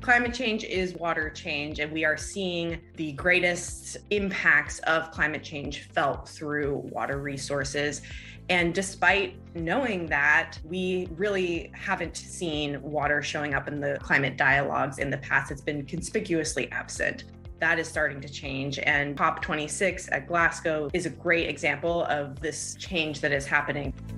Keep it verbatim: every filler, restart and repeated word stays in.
Climate change is water change, and we are seeing the greatest impacts of climate change felt through water resources. And despite knowing that, we really haven't seen water showing up in the climate dialogues in the past. It's been conspicuously absent. That is starting to change, and COP twenty-six at Glasgow is a great example of this change that is happening.